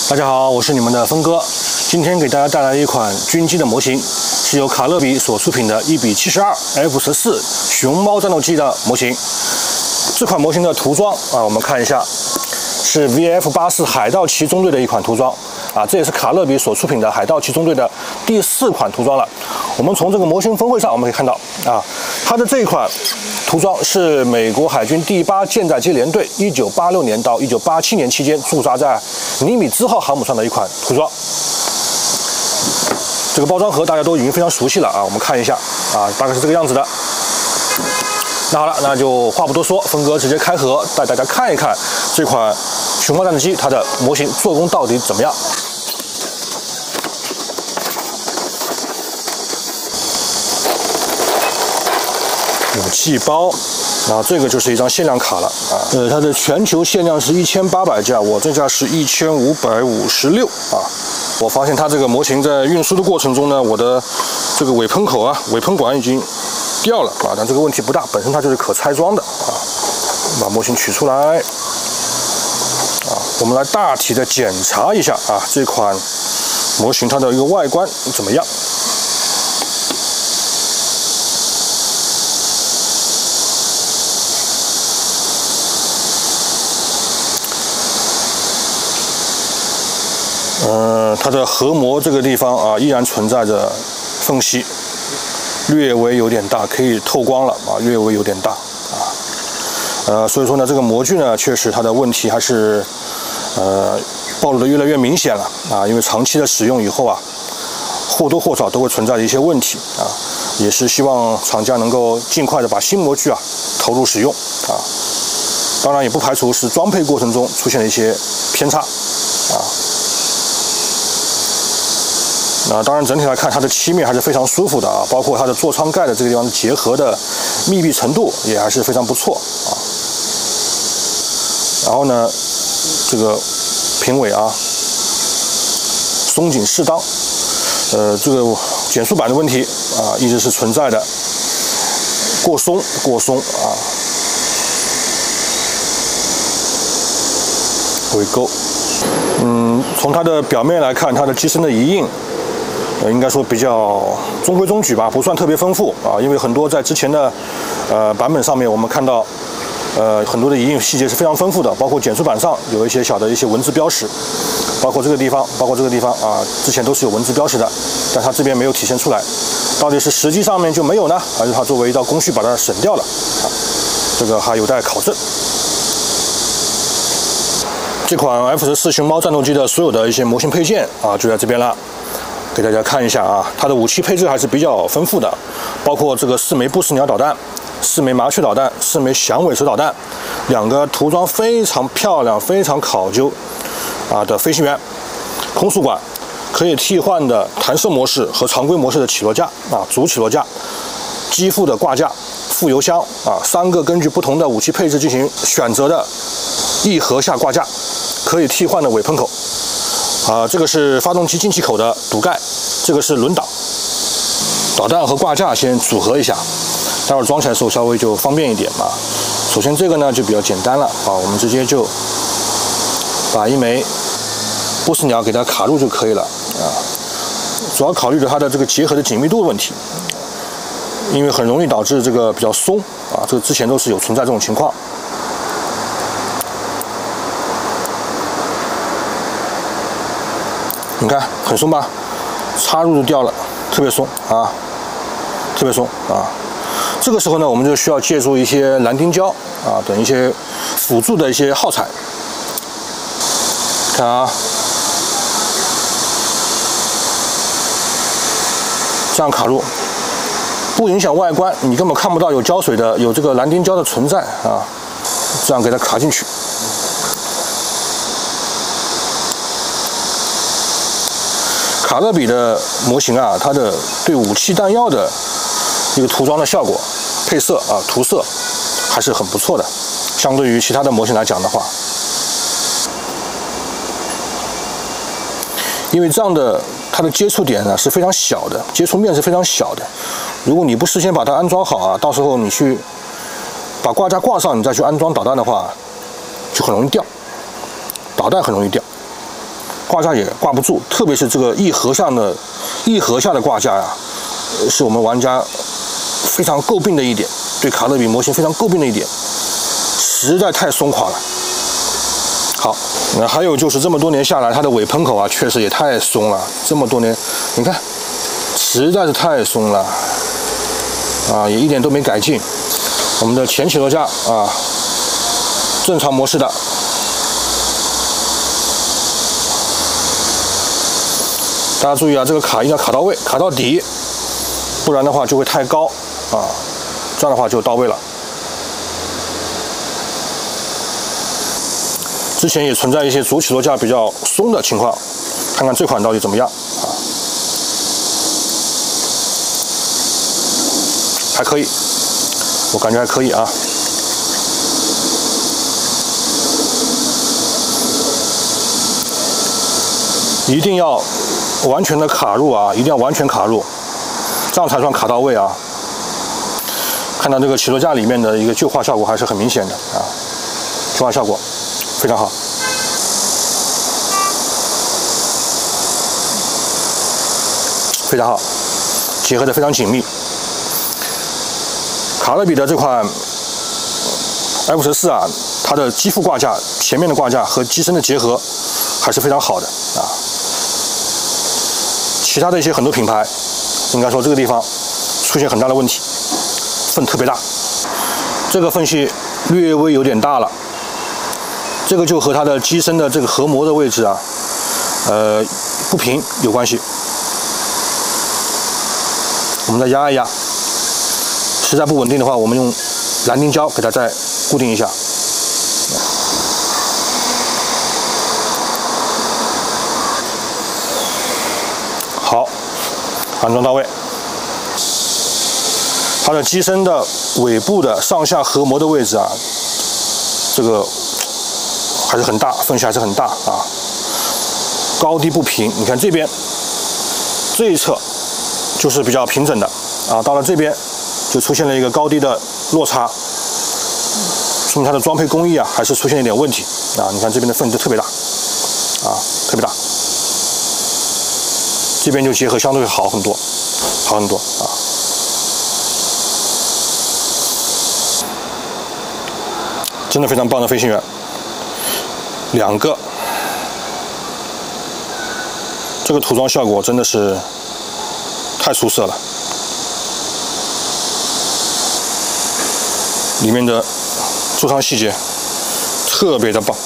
大家好，我是你们的峰哥。今天给大家带来一款军机的模型，是由卡乐比所出品的1:72 F-14熊猫战斗机的模型。这款模型的涂装我们看一下，是 VF-84海盗旗中队的一款涂装这也是卡乐比所出品的海盗旗中队的第4款涂装了。我们从这个模型分会上我们可以看到它的这一款涂装是美国海军第8舰载机联队1986年到1987年期间驻扎在尼米兹号航母上的一款涂装。这个包装盒大家都已经非常熟悉了我们看一下大概是这个样子的。那好了，那就话不多说，峰哥直接开盒带大家看一看这款熊猫战斗机它的模型做工到底怎么样。武器包，这个就是一张限量卡了它的全球限量是1800架，我这架是1556我发现它这个模型在运输的过程中呢，我的这个尾喷口尾喷管已经掉了但这个问题不大，本身它就是可拆装的把模型取出来我们来大体的检查一下这款模型它的一个外观怎么样。它的核膜这个地方依然存在着缝隙，略微有点大，可以透光了略微有点大所以说呢，这个模具呢，确实它的问题还是暴露的越来越明显了因为长期的使用以后或多或少都会存在的一些问题也是希望厂家能够尽快的把新模具投入使用当然也不排除是装配过程中出现了一些偏差当然整体来看，它的漆面还是非常舒服的包括它的座舱盖的这个地方的结合的密闭程度也还是非常不错然后呢，这个平尾松紧适当，这个减速板的问题一直是存在的，过松尾钩。从它的表面来看，它的机身的遗印应该说比较中规中矩吧，不算特别丰富因为很多在之前的版本上面我们看到很多的遗印细节是非常丰富的，包括减速板上有一些小的一些文字标识，包括这个地方之前都是有文字标识的，但它这边没有体现出来，到底是实际上面就没有呢，还是它作为一道工序把它省掉了这个还有待考证。这款 F-14熊猫战斗机的所有的一些模型配件就在这边了，给大家看一下它的武器配置还是比较丰富的，包括这个4枚不死鸟导弹、4枚麻雀导弹、4枚响尾蛇导弹，2个涂装非常漂亮、非常考究的飞行员，空速管，可以替换的弹射模式和常规模式的起落架主起落架，机腹的挂架、副油箱3个根据不同的武器配置进行选择的1盒下挂架，可以替换的尾喷口这个是发动机进气口的堵盖，这个是轮挡。导弹和挂架先组合一下，待会儿装起来的时候稍微就方便一点首先这个呢就比较简单了我们直接就把1枚不死鸟给它卡入就可以了主要考虑的它的这个结合的紧密度的问题，因为很容易导致这个比较松这个之前都是有存在这种情况。你看很松吧，插入就掉了，特别松特别松这个时候呢，我们就需要借助一些蓝丁胶等一些辅助的一些耗材。看这样卡入，不影响外观，你根本看不到有胶水的，有这个蓝丁胶的存在这样给它卡进去。卡乐比的模型它的对武器弹药的一个涂装的效果、配色涂色还是很不错的，相对于其他的模型来讲的话，因为这样的它的接触点呢是非常小的，接触面是非常小的。如果你不事先把它安装好到时候你去把挂架挂上，你再去安装导弹的话，就很容易掉，导弹很容易掉。 挂架也挂不住，特别是这个一盒下的挂架呀，是我们玩家非常诟病的一点，对卡乐比模型非常诟病的一点，实在太松垮了。好，那还有就是这么多年下来，它的尾喷口啊，确实也太松了。这么多年，你看，实在是太松了，啊，也一点都没改进。我们的前起落架啊，正常模式的。大家注意啊，这个卡一定要卡到位，卡到底，不然的话就会太高啊，这样的话就到位了。之前也存在一些主起落架比较松的情况，看看这款到底怎么样啊？还可以，我感觉还可以啊。一定要完全的卡入啊，一定要完全卡入，这样才算卡到位啊。看到这个起落架里面的一个旧化效果还是很明显的啊，旧化效果非常好。非常好，结合的非常紧密。卡乐比的这款 F14啊，它的机腹挂架前面的挂架和机身的结合还是非常好的啊。其他的一些很多品牌，应该说这个地方出现很大的问题，缝特别大，这个缝隙略微有点大了，这个就和它的机身的这个合模的位置啊，不平有关系。我们再压一压，实在不稳定的话，我们用蓝丁胶给它再固定一下。好，安装到位。它的机身的尾部的上下合模的位置啊，这个还是很大，缝隙还是很大啊，高低不平。你看这边这一侧就是比较平整的啊，到了这边就出现了一个高低的落差，说明它的装配工艺啊还是出现了一点问题啊。你看这边的缝就特别大啊，特别大，这边就结合相对好很多，好很多啊。真的非常棒的飞行员，两个，这个涂装效果真的是太出色了，里面的座舱细节特别的棒。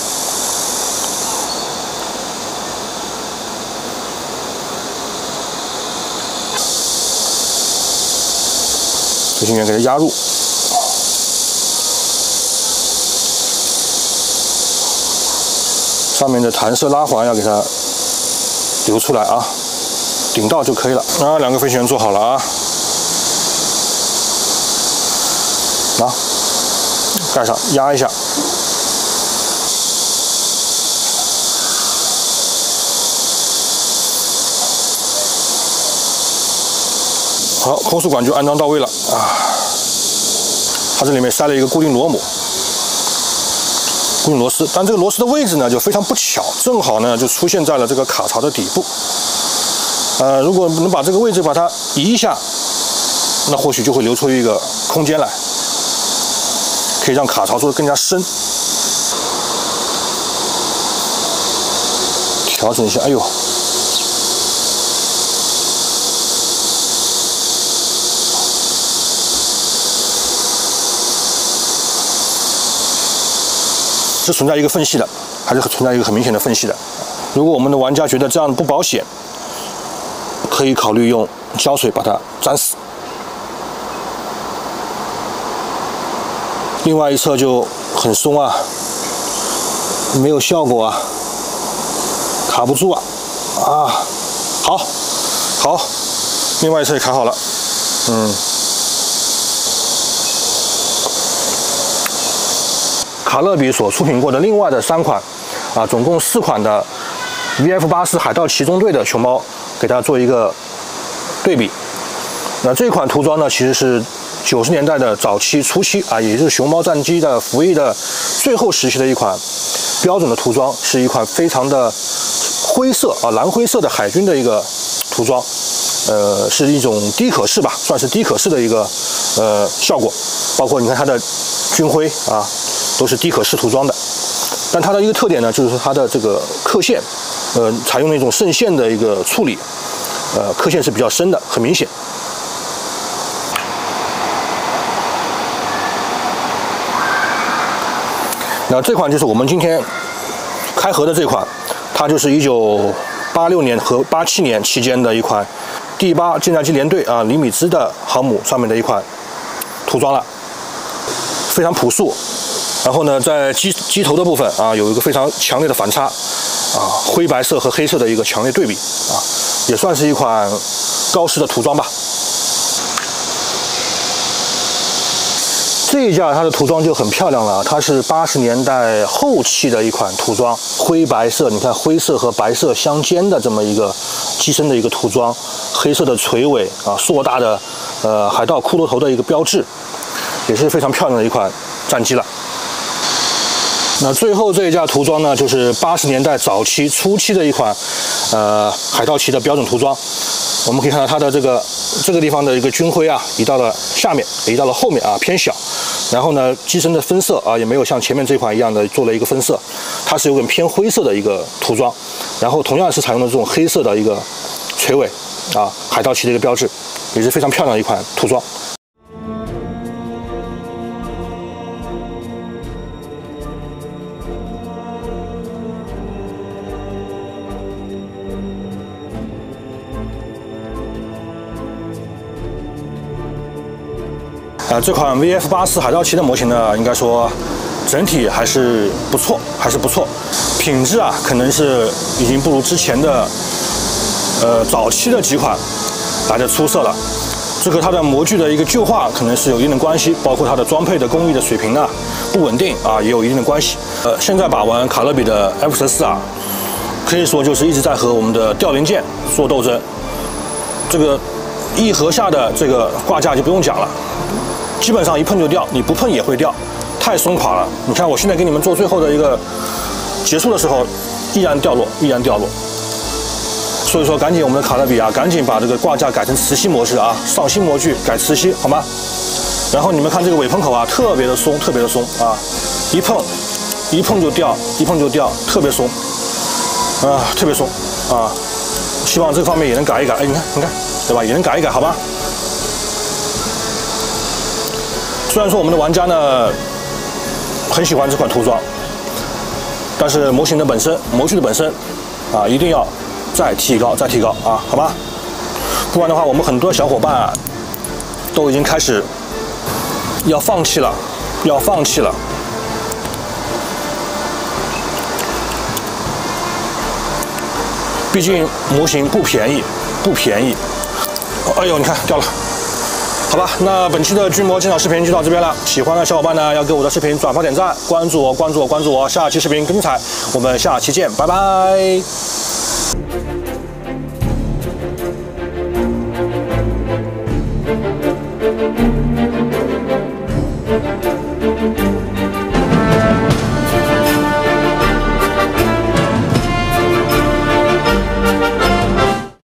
飞行员给它压入，上面的弹射拉环要给它留出来啊。顶到就可以了。啊，两个飞行员做好了啊。拿，盖上，压一下。好，空速管就安装到位了啊。它这里面塞了一个固定螺母，固定螺丝，但这个螺丝的位置呢就非常不巧，正好呢就出现在了这个卡槽的底部。如果能把这个位置把它移一下，那或许就会留出一个空间来，可以让卡槽做得更加深。调整一下，哎呦，是存在一个缝隙的，还是存在一个很明显的缝隙的。如果我们的玩家觉得这样不保险，可以考虑用胶水把它粘死。另外一侧就很松啊，没有效果啊，卡不住啊，好，另外一侧也卡好了，卡乐比所出品过的另外的3款啊，总共4款的 VF84海盗奇中队的熊猫，给大家做一个对比。那这款涂装呢，其实是90年代的早期初期啊，也就是熊猫战机的服役的最后时期的一款标准的涂装，是一款非常的灰色啊蓝灰色的海军的一个涂装，是一种低可视吧，算是低可视的一个效果。包括你看它的军徽啊，都是低可视涂装的。但它的一个特点呢，就是它的这个刻线，采用那种渗线的一个处理，刻线是比较深的，很明显。那这款就是我们今天开盒的这款，它就是1986年和87年期间的一款第8舰载机联队啊李米兹的航母上面的一款涂装了，非常朴素。然后呢，在机头的部分啊，有一个非常强烈的反差啊，灰白色和黑色的一个强烈对比啊，也算是一款高式的涂装吧。这一架它的涂装就很漂亮了，它是80年代后期的一款涂装，灰白色，你看灰色和白色相间的这么一个机身的一个涂装，黑色的垂尾啊，硕大的海盗骷髅头的一个标志，也是非常漂亮的一款战机了。那最后这一架涂装呢，就是80年代早期初期的一款海盗旗的标准涂装。我们可以看到它的这个地方的一个军徽啊，移到了下面，移到了后面啊，偏小。然后呢，机身的分色啊，也没有像前面这款一样的做了一个分色，它是有点偏灰色的一个涂装。然后同样是采用了这种黑色的一个垂尾啊，海盗旗的一个标志，也是非常漂亮的一款涂装。这款 VF84海盗旗的模型呢，应该说整体还是不错，品质啊，可能是已经不如之前的早期的几款来的出色了。这和它的模具的一个旧化可能是有一定的关系，包括它的装配的工艺的水平啊不稳定啊，也有一定的关系。现在把玩卡乐比的 F14啊，可以说就是一直在和我们的吊零件做斗争。这个一盒下的这个挂架就不用讲了。基本上一碰就掉，你不碰也会掉，太松垮了。你看我现在给你们做最后的一个结束的时候，依然掉落。所以说，赶紧我们的卡乐比啊，赶紧把这个挂架改成磁吸模式啊，上新模具改磁吸，好吗？然后你们看这个尾喷口啊，特别的松啊，一碰就掉，特别松啊，特别松啊。希望这方面也能改一改。哎，你看，对吧？也能改一改，好吧？虽然说我们的玩家呢很喜欢这款涂装，但是模具的本身啊，一定要再提高啊，好吧？不然的话，我们很多小伙伴啊都已经开始要放弃了。毕竟模型不便宜。哎呦，你看掉了。好吧，那本期的军模鉴赏视频就到这边了。喜欢的小伙伴呢，要给我的视频转发点赞，关注我。下期视频更精彩，我们下期见，拜拜。